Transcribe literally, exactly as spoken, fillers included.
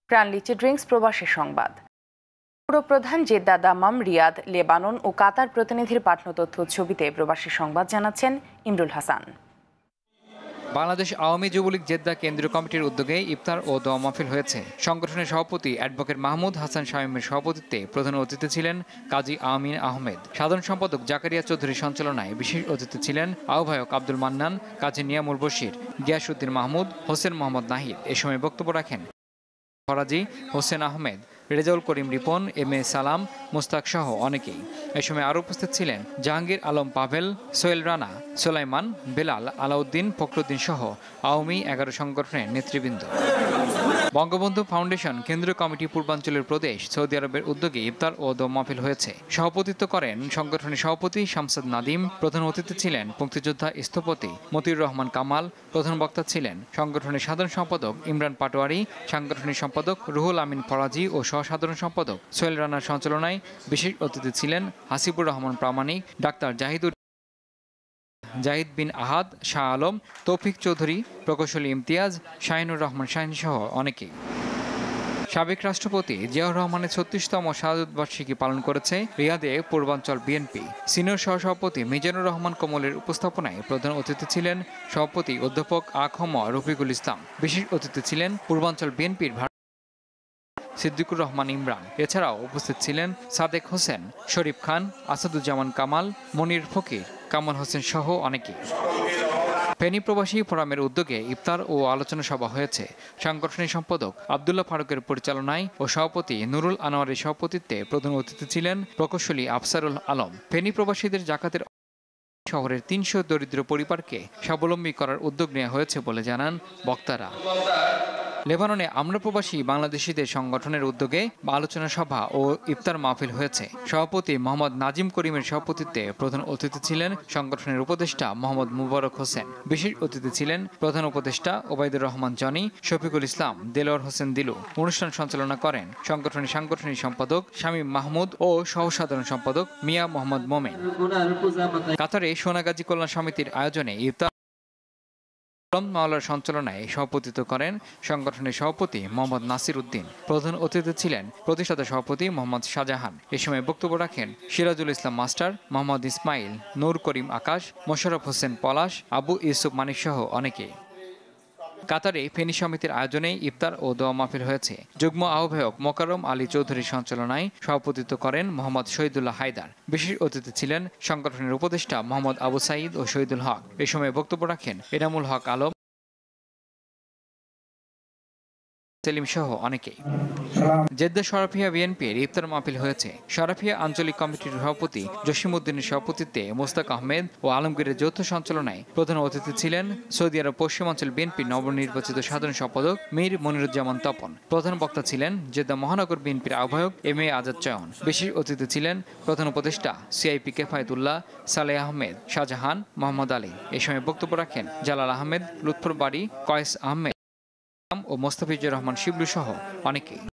প্রাণলিচে drinks প্রবাসী সংবাদ। প্রধান জেদ্দা, দাম্মাম, রিয়াদ, লেবানন ও কাতার প্রতিনিধির পাঠানো তথ্য ছবিতে প্রবাসী সংবাদ জানাচ্ছেন ইমরুল হাসান। বাংলাদেশ আওয়ামী যুবলীগ জেদ্দা কেন্দ্রীয় কমিটির উদ্যোগে ইফতার ও দোয়া মাহফিল হয়েছে। সংগঠনের সভাপতি অ্যাডভোকেট মাহমুদ হাসান শামীমের সভাপতিত্বে প্রধান অতিথি ছিলেন কাজী আমিন আহমেদ। সাধারণ সম্পাদক জাকারিয়া চৌধুরীর সঞ্চালনায় বিশেষ অতিথি ছিলেন আহ্বায়ক আব্দুল মান্নান, কাজী নিয়ামুল বশির, গিয়াসউদ্দিন মাহমুদ, হোসেন মোহাম্মদ নাহিদ। এ সময় বক্তব্য রাখেন ফরাজি, হোসেন আহমেদ, রেজাউল করিম রিপন, এম এ সালাম, মুস্তাক সহ অনেকেই। এ সময় আরও উপস্থিত ছিলেন জাহাঙ্গীর আলম পাভেল, সোহেল রানা, সোলাইমান, বেলাল, আলাউদ্দিন, ফখরুদ্দিন সহ আওয়ামী এগারো সংগঠনের নেতৃবৃন্দ। বঙ্গবন্ধু ফাউন্ডেশন কেন্দ্রীয় কমিটি পূর্বাঞ্চলের প্রদেশ সৌদি আরবের উদ্যোগে ইফতার ও দোয়া মাহফিল হয়েছে। সভাপতিত্ব করেন সংগঠনের সভাপতি শামসাদ নাদিম। প্রধান অতিথি ছিলেন মুক্তিযোদ্ধা স্থপতি মতিউর রহমান কামাল। প্রধান বক্তা ছিলেন সংগঠনের সাধারণ সম্পাদক ইমরান পাটোয়ারি, সাংগঠনিক সম্পাদক রুহুল আমিন ফরাজি ও সহসাধারণ সম্পাদক সোহেল রানার সঞ্চালনায় বিশেষ অতিথি ছিলেন হাসিবুর রহমান প্রামাণিক, ডাক্তার জাহিদুর জাহিদ বিন আহাদ, শাহ আলম, তৌফিক চৌধুরী, প্রকৌশলী ইমতিয়াজ, শাহিনুর রহমান শাহিন সহ অনেকেই। সাবেক রাষ্ট্রপতি জিয়াউর রহমানের ছত্রিশতম শাহাদত বার্ষিকী পালন করেছে রিয়াদে পূর্বাঞ্চল বিএনপি। সিনিয়র সহসভাপতি মিজানুর রহমান কমলের উপস্থাপনায় প্রধান অতিথি ছিলেন সভাপতি অধ্যাপক আ খ ম রফিকুল ইসলাম। বিশেষ অতিথি ছিলেন পূর্বাঞ্চল বিএনপির সিদ্দিকুর রহমান ইমরান। এছাড়াও উপস্থিত ছিলেন সাদেক হোসেন, শরীফ খান, আসাদুজ্জামান কামাল, মনির ফকির, কামাল হোসেন সহ অনেকে। ফেনী প্রবাসী ফোরামের উদ্যোগে ইফতার ও আলোচনা সভা হয়েছে। সাংগঠনিক সম্পাদক আব্দুল্লাহ ফারুকের পরিচালনায় ও সভাপতি নুরুল আনোয়ারের সভাপতিত্বে প্রধান অতিথি ছিলেন প্রকৌশলী আফসারুল আলম। ফেনী প্রবাসীদের জাকাতের শহরের তিনশো দরিদ্র পরিবারকে স্বাবলম্বী করার উদ্যোগ নেওয়া হয়েছে বলে জানান বক্তারা। লেবাননে আমরা প্রবাসী বাংলাদেশিদের সংগঠনের উদ্যোগে আলোচনা সভা ও ইফতার মাহফিল হয়েছে। সভাপতি মোহাম্মদ নাজিম করিমের সভাপতিত্বে প্রধান অতিথি ছিলেন সংগঠনের উপদেষ্টা মোহাম্মদ মুবারক হোসেন। বিশেষ অতিথি ছিলেন প্রধান উপদেষ্টা ওবায়দুর রহমান জনি, শফিকুল ইসলাম, দেলোয়ার হোসেন দিলু। অনুষ্ঠান সঞ্চালনা করেন সংগঠনের সাংগঠনিক সম্পাদক শামীম মাহমুদ ও সহসাধারণ সম্পাদক মিয়া মোহাম্মদ মোমেন। কাতারে সোনাগাজী কল্যাণ সমিতির আয়োজনে ইফতার মাওলার সঞ্চালনায় সভাপতিত্ব করেন সংগঠনের সভাপতি মোহাম্মদ নাসির উদ্দিন। প্রধান অতিথি ছিলেন প্রতিষ্ঠাতা সভাপতি মোহাম্মদ শাহজাহান। এ সময় বক্তব্য রাখেন সিরাজুল ইসলাম মাস্টার, মোহাম্মদ ইসমাইল, নূর করিম আকাশ, মোশাররফ হোসেন পলাশ, আবু ইউসুফ মানিক সহ অনেকে। কাতারে ফেনী সমিতির আয়োজনে ইফতার ও দোয়া মাহফিল হয়েছে। যুগ্ম আহ্বায়ক মোকাররম আলী চৌধুরীর সঞ্চালনায় সভাপতিত্ব করেন মোহাম্মদ শহীদুল্লাহ হায়দার। বিশেষ অতিথি ছিলেন সংগঠনের উপদেষ্টা মোহাম্মদ আবু সাঈদ ও শহীদুল হক। এ সময় বক্তব্য রাখেন এনামুল হক আলম, সেলিম সহ অনেকেই। জেদ্দা শরাফিয়া বিএনপির ইফতার মাহফিল হয়েছে। শরাফিয়া আঞ্চলিক কমিটির সভাপতি জসিমউদ্দিনের সভাপতিত্বে মোস্তাক আহমেদ ও আলমগীরের যৌথ সঞ্চালনায় প্রধান অতিথি ছিলেন সৌদি আরব পশ্চিমাঞ্চল বিএনপির নবনির্বাচিত সাধারণ সম্পাদক মীর মনিরুজ্জামান তপন। প্রধান বক্তা ছিলেন জেদ্দা মহানগর বিএনপির আহ্বায়ক এম এ আজাদ চয়ন। বিশেষ অতিথি ছিলেন প্রধান উপদেষ্টা সিআইপি কেফায়েতুল্লাহ, সালেহ আহমেদ, শাহজাহান, মোহাম্মদ আলী। এ সময় বক্তব্য রাখেন জালাল আহমেদ, লুৎফর বাড়ি, কয়েস আহমেদ ও মোস্তাফিজুর রহমান শিবলু সহ অনেকেই।